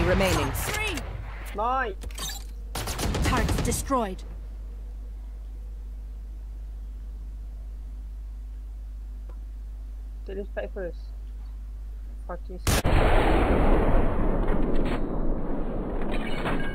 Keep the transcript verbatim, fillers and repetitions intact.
enemy remaining. Nice. Targets destroyed. Do this papers. Fuck you.